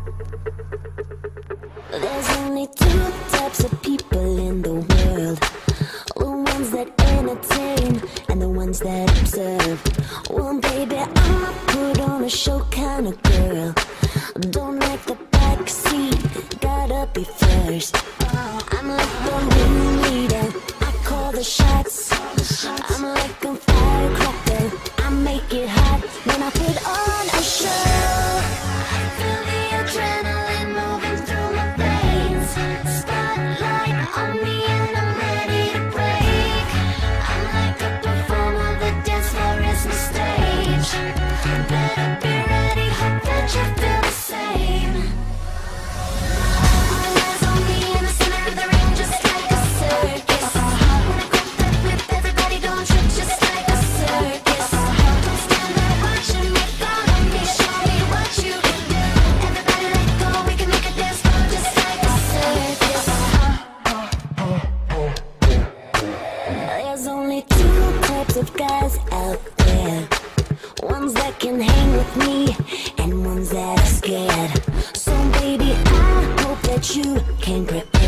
There's only two types of people in the world: the ones that entertain and the ones that observe. Well, baby, I'm a put on a show kind of girl. Don't like the back seat, gotta be first. I'm like the ringleader, I call the shots. I'm like a firecracker, I make it hot when I put on a show. Feel the adrenaline moving through my veins. Spotlight on me and I'm ready to break. I'm like a performer, the dance floor is my stage. Better be ready, hope that you feel the same. All eyes on me in the center of the ring, just like a circus. When I grab that whip, everybody don't trip, just like a circus. Don't stand there watching me, follow me, show me what you can do. Everybody let go, we can make a dance floor just like a circus. There's only two types of guys out there: ones that can hang with me and ones that are scared. So baby, I hope that you can prepare.